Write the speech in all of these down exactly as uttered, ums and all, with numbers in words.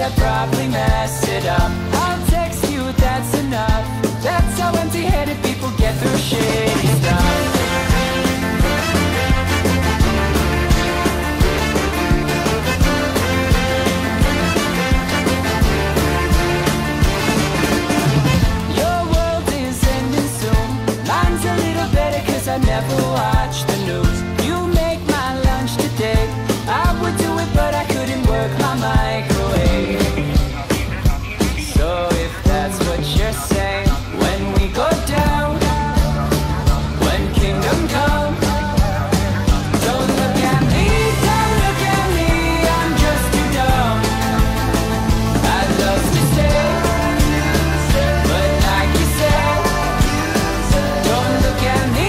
I probably mess it up. I'll text you, that's enough. That's how empty-headed people get through shitty stuff. I never watch the news. You make my lunch today. I would do it, but I couldn't work my microwave. So if that's what you're saying, when we go down, when kingdom come, don't look at me, don't look at me, I'm just too dumb. I'd love to stay, but like you said, don't look at me.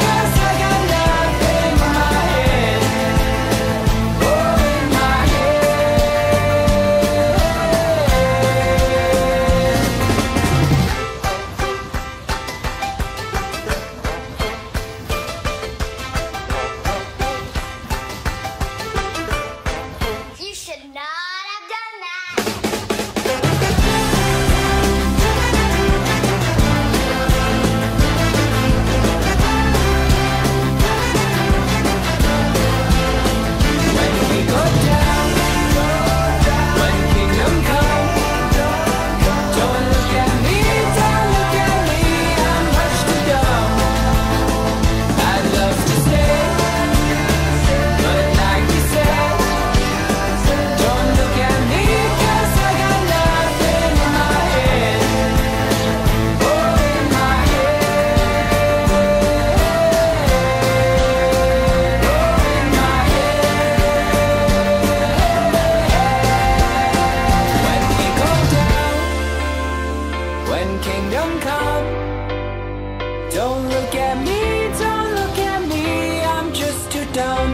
Kingdom come, don't look at me, don't look at me, I'm just too dumb.